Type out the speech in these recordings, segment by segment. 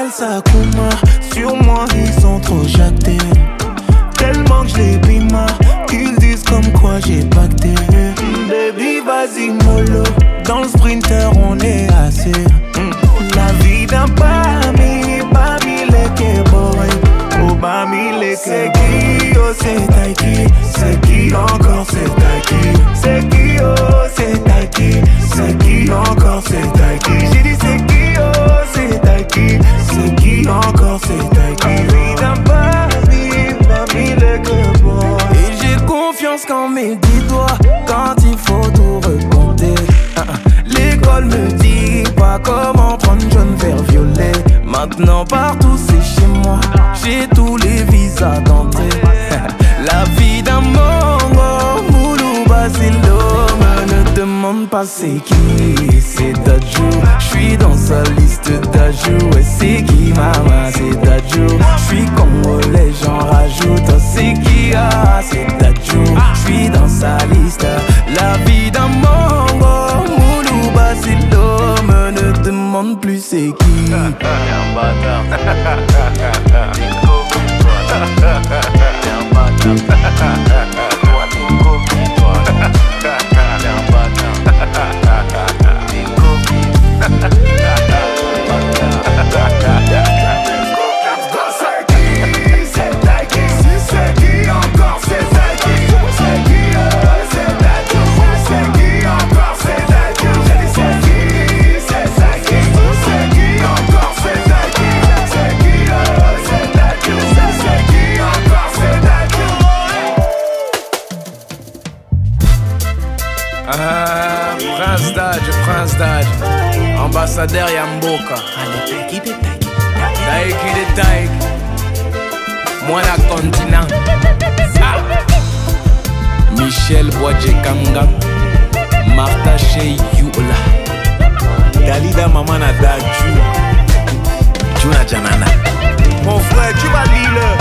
ça Kuma, sur moi ils sont trop jactés. Tellement que je les bima, qu'ils disent comme quoi j'ai pacté. Baby vas-y mollo, dans le sprinter on est assez. La vie d'un Bami, Bami leke boy. Oh Bami leke. C'est qui, oh c'est Tayc. C'est qui encore, c'est Tayc. C'est qui, oh c'est Tayc. C'est qui encore, c'est Tayc. J'ai dit c'est qui, oh c'est Tayc. C'est qui encore, c'est Tayc. La vie d'un Bami, Bami leke boy. Et j'ai confiance quand mes dix doigts, quand il faut tout recompter. L'école me dit pas comment prendre jeune vers violet. Maintenant partout c'est chez moi, j'ai tous les visas d'entrée. La vie d'un mongo, moulou basilo. Me demande pas c'est qui, c'est Dadju. J'suis dans sa liste Dadju. Et c'est qui maman, c'est Dadju. J'suis congolais, j'en rajoute. Oh, c'est qui, ah c'est Dadju. J'suis dans sa liste. La vie d'un mongo, moulou basilo. Me ne demande plus c'est qui. T'es un bâtard. T'es une copine, toi. T'es un bâtard. Toi, t'es une copine, toi. T'es un bâtard. T'es une copine. C'est qui, c'est Tayc. C'est qui encore, c'est Tayc. C'est qui, c'est Dadju. C'est qui encore, c'est Dadju. J'ai dit c'est qui, c'est Tayc. C'est qui encore, c'est Tayc. C'est qui, c'est Dadju. C'est qui encore, c'est Dadju. Prince Dadju, ambassadeur Yamboka. Tayc, moi la continent. Michel Boadje Kanga, Martha Shey Youla, Dalida maman na Dadju. Juna Janana. Mon frère, tu vas lire.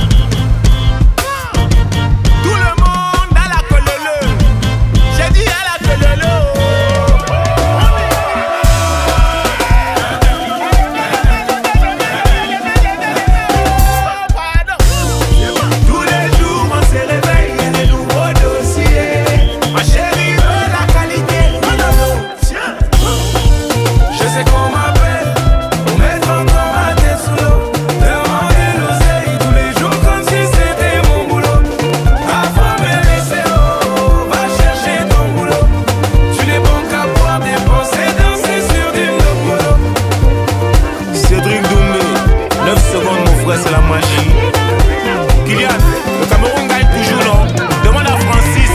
Tout le monde à la colole. J'ai dit à la colole. Tous les jours on se réveille et des nouveaux dossiers. Ma chérie veut la qualité. Tiens, je sais qu'on m'appelle pour mettre encore ma tête sous l'eau. Demander l'oseille tous les jours comme si c'était mon boulot. Avant de me laisser haut, va chercher ton boulot. Tu n'es bon qu'à pouvoir dépenser, danser sur du locolo. Cédric Doumbé, 9 secondes mon frère, c'est la magie. Kylian, le Cameroun gagne toujours, non? Demande à Francis.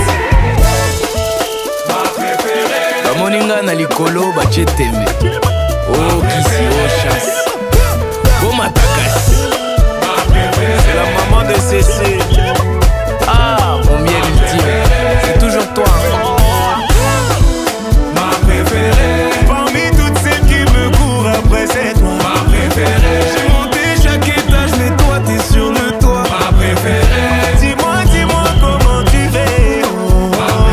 Ma préférée. Bamoninga na likolo bacheteme. Oh kisi, oh chasse. Oh matakasi. C'est la maman de Cécile. Ah, mon miel ultime. C'est toujours toi. Ma préférée. Parmi toutes celles qui me courent après, c'est toi. Ma préférée. J'ai monté chaque étage, mais toi t'es sur le toit. Ma préférée. Dis-moi comment tu fais. Oh.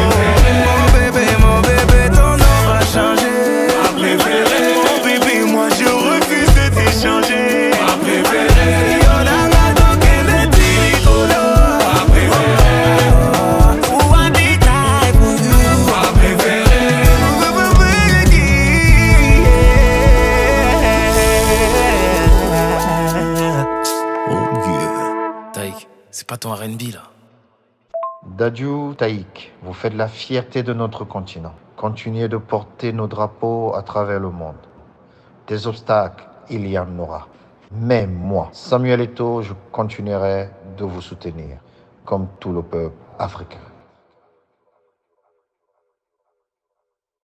Mon bébé, ton nom va changer. Ma préférée. Mon bébé, moi je refuse de t'échanger. Ma préférée. Tayc, c'est pas ton R&B là. Dadju Tayc, vous faites la fierté de notre continent. Continuez de porter nos drapeaux à travers le monde. Des obstacles, il y en aura. Mais moi, Samuel Eto'o, je continuerai de vous soutenir, comme tout le peuple africain.